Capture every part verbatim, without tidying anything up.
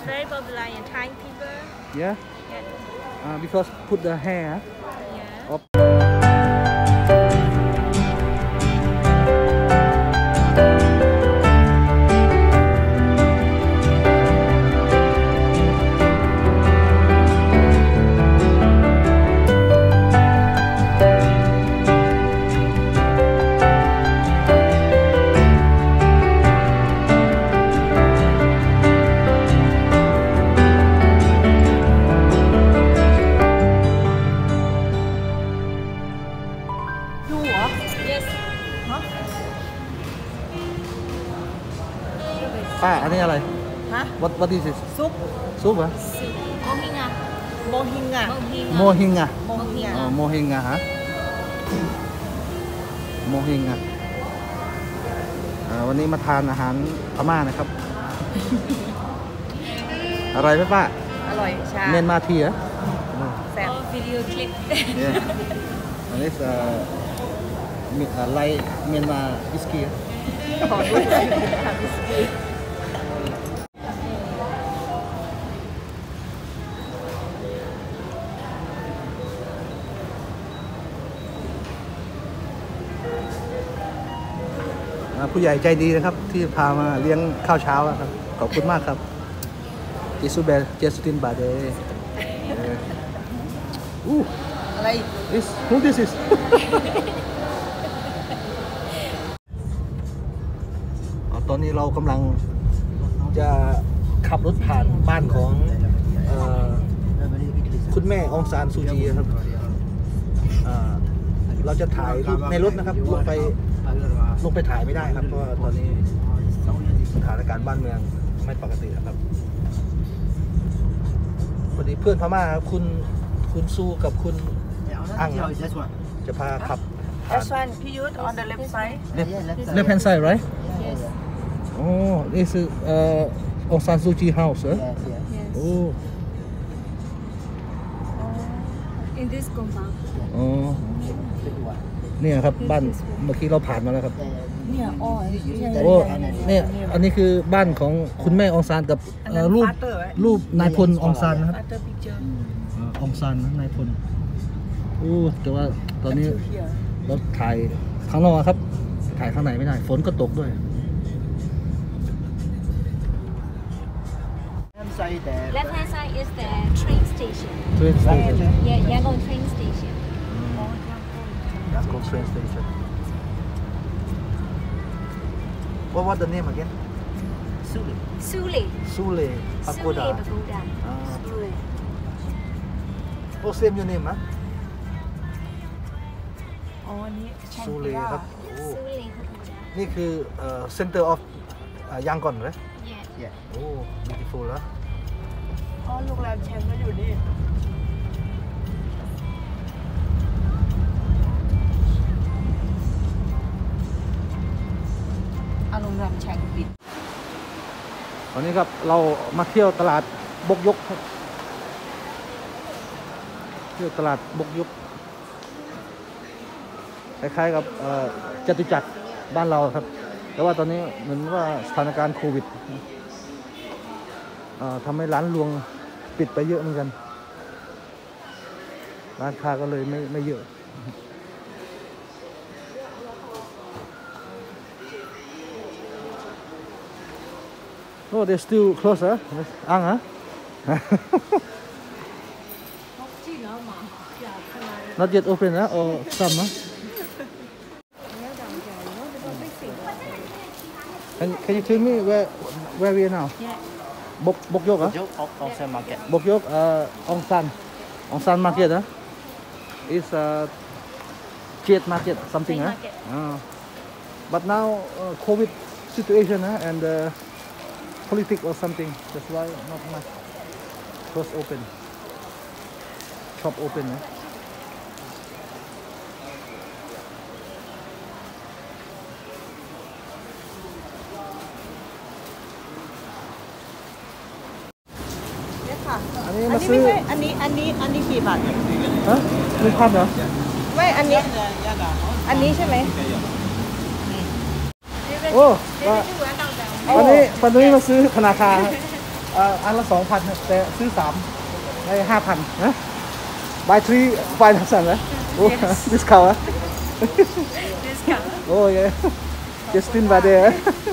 very popular in Thai people. Yeah. Yeah. Uh, because put the hair. Yeah. Of ป้าอันนี้อะไรฮะ what what is this ซุปซุปเหรอโมฮิงะโมฮิงะโมฮิงะโมฮิงะโมฮิงะฮะโมฮิงะวันนี้มาทานอาหารพม่านะครับ อร่อยไหมป้าอร่อยใช่เมนมาทีเหรอแซ่บวิดีโอคลิปอันนี้ไลเมนมาวิสกี้ขอด้วยวิสกี้ผู้ใหญ่ใจดีนะครับที่พามาเลี้ยงข้าวเช้าครับขอบคุณมากครับเจสุเบลเจสุตินบาเดอู้อะไร this who this is ตอนนี้เรากำลังจะขับรถผ่านบ้านของคุณแม่องซานซูจีครับเราจะถ่ายรูปในรถนะครับลงไปลงไปถ่ายไม่ได้ครับเพราะว่าตอนนี้สถานการณ์บ้านเมืองไม่ปกติครับพอดีเพื่อนพม่าคุณคุณซูกับคุณอังจะพาขับ This one, Piyut on the left side. Left, left hand side, right? Yes. Oh, this is uh, Aung San Suu Kyi house, huh? Yes. Yes. Oh. In this compound. อ๋อเนี่ยครับบ้านเมื่อกี้เราผ่านมาแล้วครับเนี่ยอ๋อโอ้เนี่ยอันนี้คือบ้านของคุณแม่องซานกับรูปรูปนายพลองซานนะครับองซานนะนายพลโอ้แต่ว่าตอนนี้เราถ่ายข้างนอกครับถ่ายข้างในไม่ได้ฝนก็ตกด้วย Left hand side is the train station. Train station. Yeah, Yangon train station. That's called train station. What was the name again? Sule. Sule. Sule Pagoda. Sule Pagoda. Ah. Oh, same your name, huh? อ๋อนี่ Sule ครับ Sule นี่คือ center of Yangon เหรอ Yeah. Yeah. Oh, beautiful นะอ๋อโรงแรมแชมป์ก็อยู่นี่โรงแรมแชงปิดตอนนี้ครับเรามาเที่ยวตลาดบกยกครับเที่ยวตลาดบกยกคล้ายๆกับจตุจักรบ้านเราครับแต่ว่าตอนนี้เหมือนว่าสถานการณ์โควิดทำให้ร้านรวงปิดไปเยอะเหมือนกันร้านค้าก็เลยไม่ไม่เยอะOh, they're still closed, huh? Ang, huh? Not yet open, huh? Or some, huh? Can, can you tell me where where we are now? Yeah. Bok Bok Yok, huh? Aung San Market. Bok Yok, uh, Aung San, Aung San Market, huh? It's a Jade Market, something, huh? Uh, but now uh, COVID situation, huh? And uh, politics or something, that's why not much close open, shop open. Eh? เนี่ยค่ะอันนี้อันมานี้ซื้ไม่อใช่อันนี้อันนี้อันนี้กี่บาทฮะหนึ่งพันเหรอไม่อันนี้อันนี้ใช่ไหมโอ้วันนี้วันนี้มาซื้อธนาคารอ่าอันละสองพันแต่ซื้อสามได้ห้าพันนะ buy three five thousand นะโอ้ discount อ่ะ Discount. โอ้ย Justin by there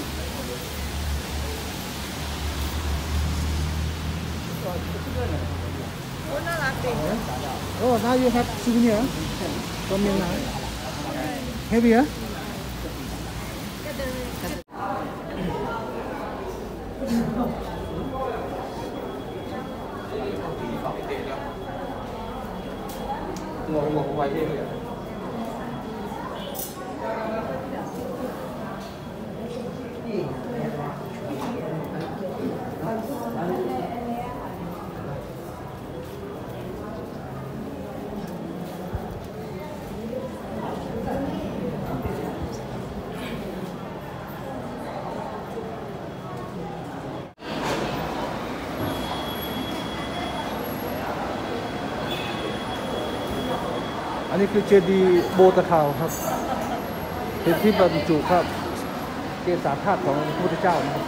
oh now you have souvenir from Myanmar heavy huhอันนี้คือเจดีย์โบตะเทาครับเป็นที่บรรจุครับเกศาธาตุของพระพุทธเจ้านะครับ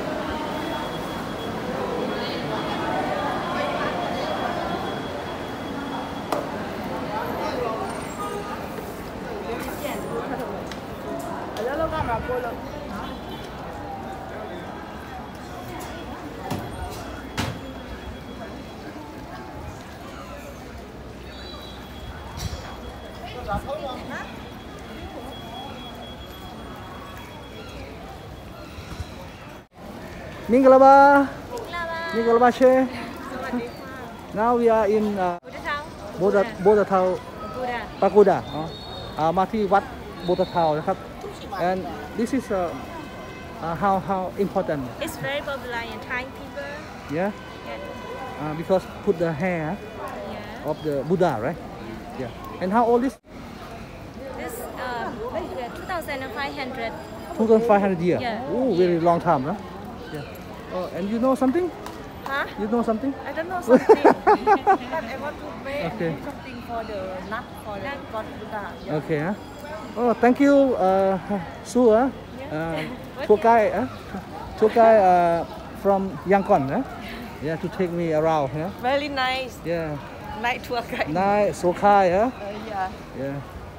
มิงกะลาบามิงกะลาบาเช่ now we are in uh, โบตะโบตะเทาปากูดาอ๋ออ่ามาที่วัดโบตะเทานะครับ and this is uh, uh, how how important It's very popular in Thai people. yeah Yeah. uh, because put the hair Yeah. of the Buddha right yeah and how old is This um, two thousand five hundred. two thousand five hundred years Yeah. oh very long time no yeah oh and you know something Huh? you know something I don't know something. But I want to make Okay. something for the nut for the God Buddha. Yeah. okay huh? oh thank you uh, Su uh, uh, tour guide uh, tour guide uh, from Yangon uh, yeah to take me around yeah Very nice. yeah Night tour guide. nice so kind uh, Uh, yeah. yeah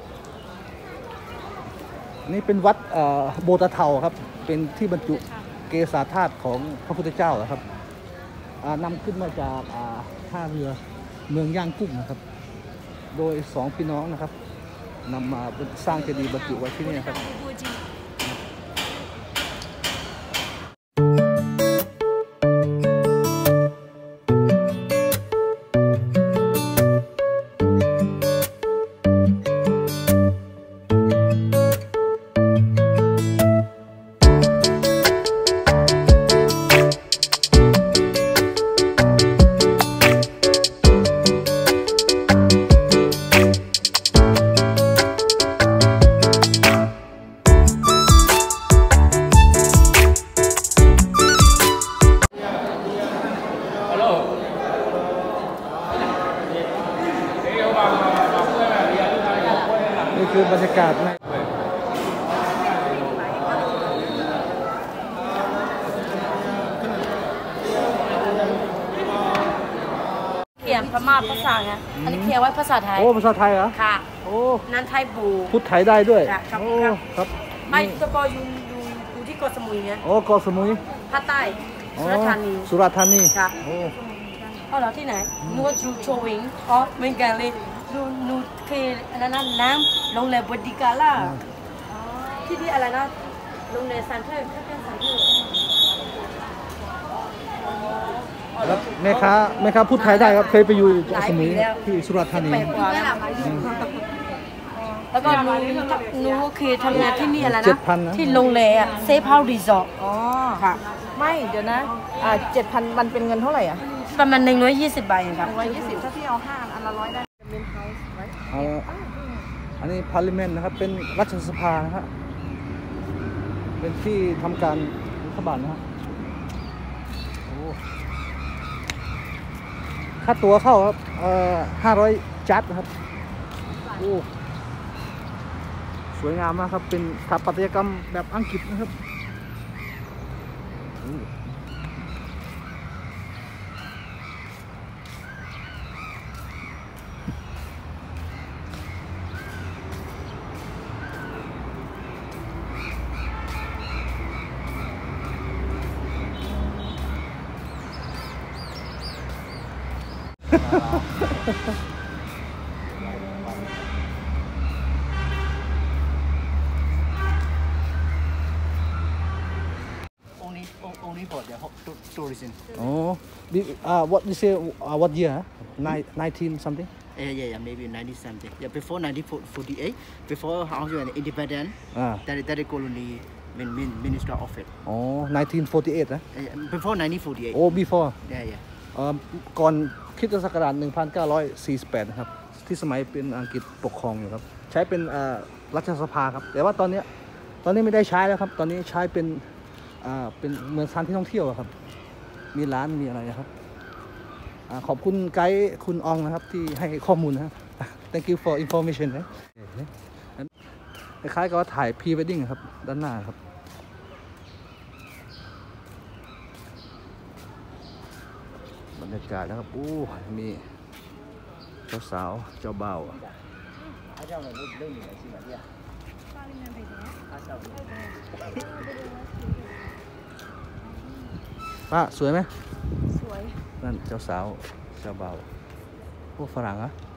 นี่เป็นวัดเอ่อโบตะเทาครับเป็นที่บรรจุเกศาธาตุของพระพุทธเจ้านะครับอ่านำขึ้นมาจากอ่าท่าเรือเมืองย่างกุ้งนะครับโดยสองพี่น้องนะครับนำมาสร้างเจดีย์บรรจุไว้ที่นี่นะครับ นี่คือบรรยากาศในเขียนพม่าภาษาไงอันนี้เขียนไว้ภาษาไทยโอ้ภาษาไทยเหรอค่ะโอ้นั้นไทยบูพูดไทยได้ด้วยครับโอ้ครับไม่ตัวก็อยู่อยู่อยู่ที่เกาะสมุยไงโอ้เกาะสมุยภาคใต้อ๋อสุราษฎร์ธานีสุราษฎร์ธานีครับโอ้เอาเหรอที่ไหนนึกว่าอยู่โชวิงอ๋อเหมือนกันเลยนูนูเคยอันนั้นนะน้ำโรงแรมบดิกาล่าที่ที่อะไรนะโรงแรมซันเทอร์ถ้าเป็นซันเทอร์แล้วแม่ค้าแม่ค้าพูดไทยได้ครับเคยไปอยู่เกาะสมุยที่สุราษฎร์ธานีแปลกกว่าแล้วแล้วก็หนูหนูคือทำงานที่นี่อะไรเจ็นะดพันนะที่โรงแรมเซฟเฮาส์รีสอร์ทอ๋อค่ะไม่เดี๋ยวนะอ่าเจ็ดพันมันเป็นเงินเท่าไหร่อ่ะประมาณหนึ่งร้อยยี่สิบบาทเองครับหนึ่งร้อยยี่สิบถ้าพี่เอาห้าอันละร้อยได้เป็นเฮาส์ไว้เอาอันนี้พาร์ลิเมนต์นะครับเป็นรัฐสภานะครับเป็นที่ทำการรัฐบาลนะครับโอ้ค่าตั๋วเข้าครับเอ่อห้าร้อยจัดนะครับโอ้สวยงามมากครับเป็นสถาปัตยกรรมแบบอังกฤษนะครับ only only for the tourism. Oh, uh, what you say? Uh, what year? Huh? Nine, nineteen something. Yeah, yeah, yeah, maybe ninety something. Yeah, before nineteen forty-eight, before Hong Kong independent, Ah. that that colony min, min, minister of it. Oh, nineteen forty-eight นะ Uh, before nineteen forty-eight. Oh, before. Yeah, yeah. เอ่อก่อนคริสตศักราชหนึ่งพันเก้าร้อยสี่สิบแปดนะครับที่สมัยเป็นอังกฤษปกครองอยู่ครับใช้เป็นเอ่อรัฐสภาครับแต่ว่าตอนเนี้ยตอนนี้ไม่ได้ใช้แล้วครับตอนนี้ใช้เป็นอ่าเป็นเมืองสถานที่ท่องเที่ยวอะครับมีร้านมีอะไรนะครับอ่าขอบคุณไกด์คุณอองนะครับที่ให้ข้อมูลนะครับ thank you for information นะคล้ายๆกับว่าถ่าย pre wedding ครับด้านหน้าครับบรรยากาศนะครับอู้มีเจ้าสาวเจ้าบ่าวป้าสวยไหมสวยนั่นเจ้าสาวเจ้าบ่าวพวกฝรั่งอะ